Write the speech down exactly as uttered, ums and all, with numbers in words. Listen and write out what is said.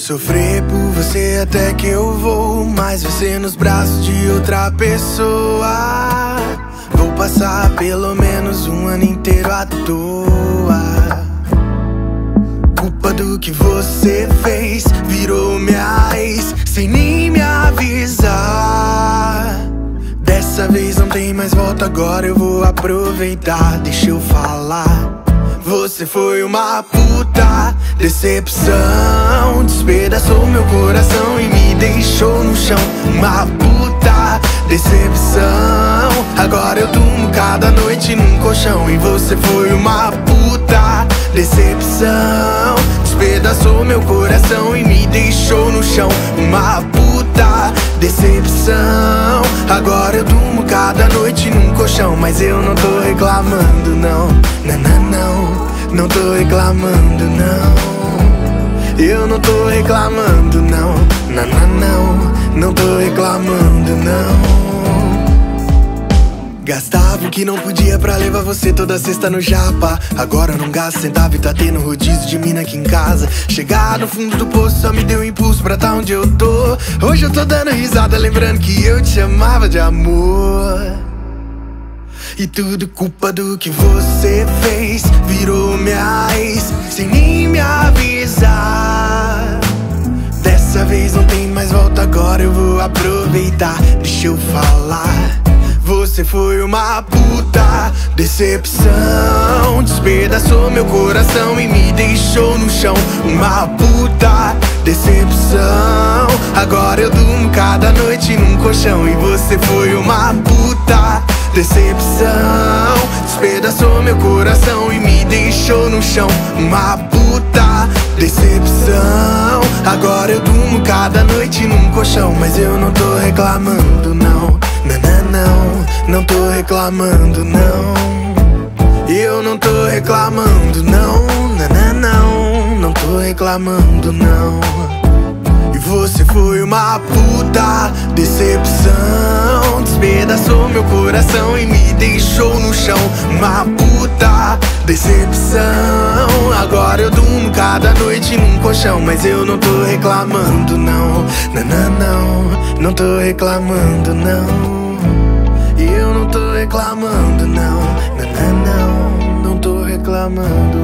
sofrer por você até que eu vou, mas você nos braços de outra pessoa. Vou passar pelo menos um ano inteiro à toa. Culpa do que você fez, virou minha ex sem nem me avisar. Dessa vez não tem mais volta, agora eu vou aproveitar. Deixa eu falar. Você foi uma puta decepção, despedaçou meu coração e me deixou no chão. Uma puta decepção, agora eu durmo cada noite num colchão. E você foi uma puta decepção, despedaçou meu coração e me deixou no chão. Uma puta decepção, agora eu durmo cada noite num colchão. Mas eu não tô reclamando não, não, não, não. Não tô reclamando não, eu não tô reclamando não, não, não, não. Não tô reclamando não. Gastava o que não podia pra levar você toda sexta no japa. Agora eu não gasto centavo e tá tendo rodízio de mina aqui em casa. Chegar no fundo do poço só me deu impulso pra tá onde eu tô. Hoje eu tô dando risada lembrando que eu te chamava de amor. E tudo culpa do que você fez, virou minha ex sem nem me avisar. Dessa vez não tem mais volta, agora eu vou aproveitar. Deixa eu falar. Você foi uma puta decepção, despedaçou meu coração e me deixou no chão. Uma puta decepção, agora eu durmo cada noite num colchão. E você foi uma puta decepção, despedaçou meu coração e me deixou no chão. Uma puta decepção, agora eu durmo cada noite num colchão. Mas eu não tô reclamando não, não, não, não. Não tô reclamando não, eu não tô reclamando não, não, não, não. Não tô reclamando não. E você foi uma puta decepção, despedaçou meu coração e me deixou no chão. Uma puta decepção, agora eu durmo cada noite num colchão. Mas eu não tô reclamando não, não, não, não. Não tô reclamando não, eu não tô reclamando não, não, não, não. Não tô reclamando